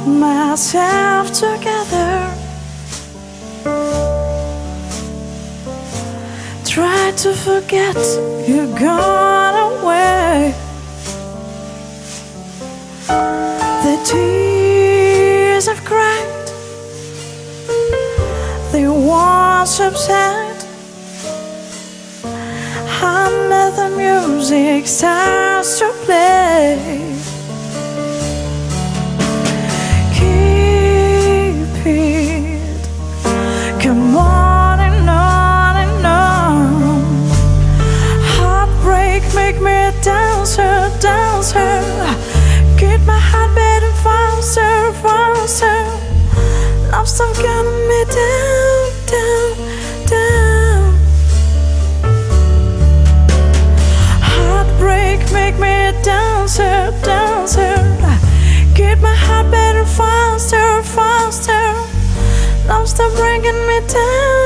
myself together. Try to forget you gone away. The tears I've cried, they won't subside. And the music starts to play. Keep it, come on and on and on. Heartbreak make me a dancer, dancer. Get my heart beating faster, faster. Love stuff getting me down, down, down. Heartbreak make me a dancer, dancer. Get my heart beating faster, faster. Love stuff bringing me down.